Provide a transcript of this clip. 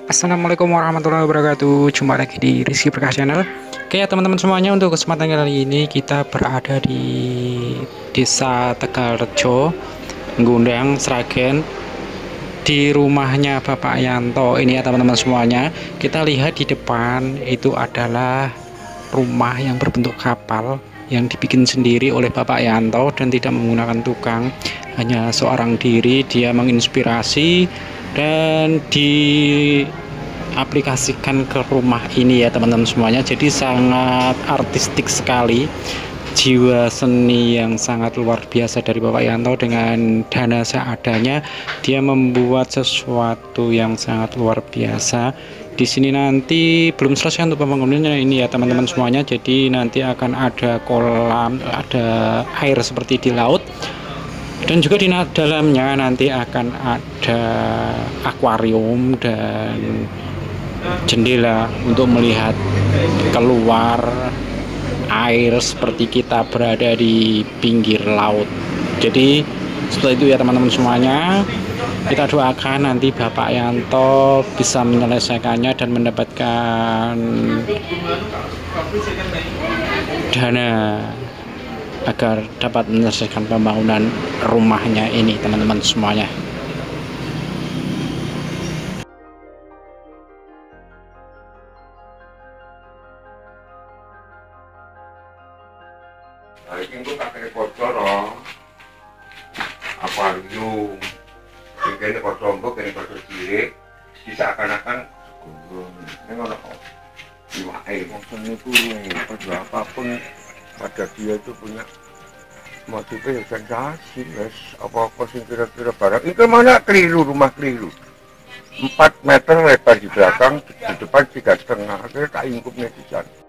Assalamualaikum warahmatullahi wabarakatuh. Jumpa lagi di Rizky Berkah Channel. Oke ya teman-teman semuanya, untuk kesempatan kali ini kita berada di Desa Tegalrejo, Ngundang, Sragen, di rumahnya Bapak Yanto. Ini ya teman-teman semuanya. Kita lihat di depan itu adalah rumah yang berbentuk kapal yang dibikin sendiri oleh Bapak Yanto dan tidak menggunakan tukang, hanya seorang diri. Dia menginspirasi dan diaplikasikan ke rumah ini ya teman-teman semuanya. Jadi sangat artistik sekali, jiwa seni yang sangat luar biasa dari Bapak Yanto. Dengan dana seadanya dia membuat sesuatu yang sangat luar biasa. Di sini nanti belum selesai untuk pembangunannya ini ya teman-teman semuanya. Jadi nanti akan ada kolam, ada air seperti di laut, dan juga di dalamnya nanti akan ada akuarium dan jendela untuk melihat keluar air seperti kita berada di pinggir laut. Jadi setelah itu ya teman-teman semuanya, kita doakan nanti Bapak Yanto bisa menyelesaikannya dan mendapatkan dana agar dapat menyelesaikan pembangunan rumahnya ini teman-teman semuanya. Ini gue pakai kocor akuarium, ini kocor lombok, ini kocor cilik, seakan-akan ini ngono iwake maksudnya itu apapun pada dia itu punya motifnya sensasi, guys. Apa-apa sih kira-kira barang ini mana keliru, rumah keliru 4 meter lebar di belakang, di depan 3,5, akhirnya tak ingkup netizen.